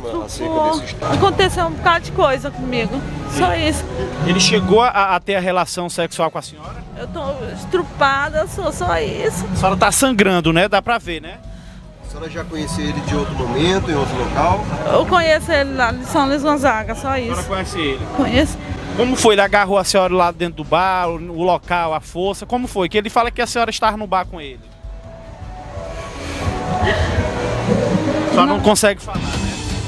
acerca desse estupro? Aconteceu um bocado de coisa comigo, só isso. Ele chegou a ter a relação sexual com a senhora? Eu tô estrupada, só isso. A senhora tá sangrando, né? Dá pra ver, né? A senhora já conhecia ele de outro momento, em outro local? Eu conheço ele lá de São Luís Gonzaga, só A isso. senhora conhece ele? Conheço. Como foi? Ele agarrou a senhora lá dentro do bar, o local, a força? Como foi? Que ele fala que a senhora estava no bar com ele. A senhora não consegue falar, né?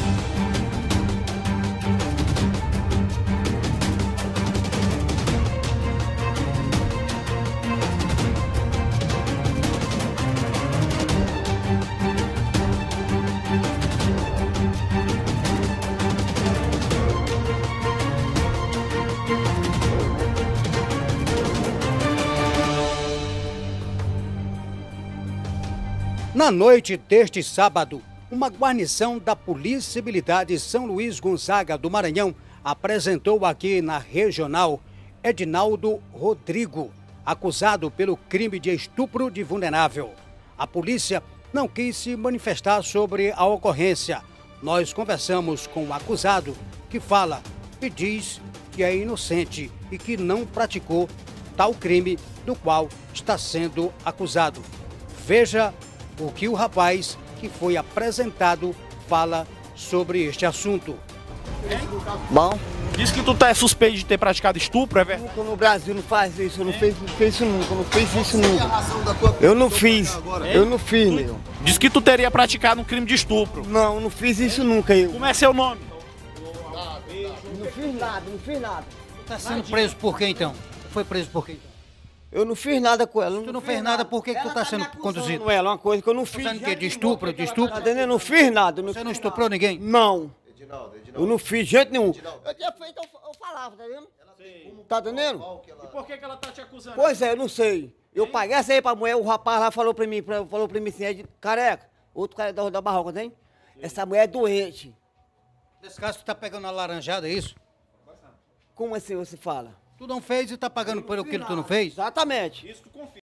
Na noite deste sábado, uma guarnição da Polícia Militar de São Luís Gonzaga do Maranhão apresentou aqui na regional Edinaldo Rodrigo, acusado pelo crime de estupro de vulnerável. A polícia não quis se manifestar sobre a ocorrência. Nós conversamos com o acusado, que fala e diz que é inocente e que não praticou tal crime do qual está sendo acusado. Veja o que o rapaz que foi apresentado fala sobre este assunto. Bom, Diz que tu tá suspeito de ter praticado estupro, é verdade? nunca no Brasil não faz isso, eu não fiz isso nunca, não fiz isso nunca. Eu não fiz, meu. Diz que tu teria praticado um crime de estupro. Não, não fiz isso nunca, eu. Como é seu nome? Não fiz nada, não fiz nada. Está sendo preso por quê então? Foi preso por quê? Eu não fiz nada com ela. Tu não fez nada, por que tu está sendo conduzido? Não é uma coisa que eu não fiz. Fazendo o quê? De estupro? De estupro? Tá entendendo? Eu não fiz nada. Você não estuprou ninguém? Não. Eu não fiz de jeito nenhum. Eu tinha feito, eu falava, tá vendo? Tá entendendo? E por que ela tá te acusando? Pois é, eu não sei. Eu paguei essa aí pra mulher, o rapaz lá falou pra mim assim, é de careca, outro cara da Barroca, tem? Essa mulher é doente. Nesse caso, tu tá pegando a laranjada, é isso? Como assim você fala? Tu não fez e tá pagando por aquilo que tu não fez? Exatamente. Isso tu confia.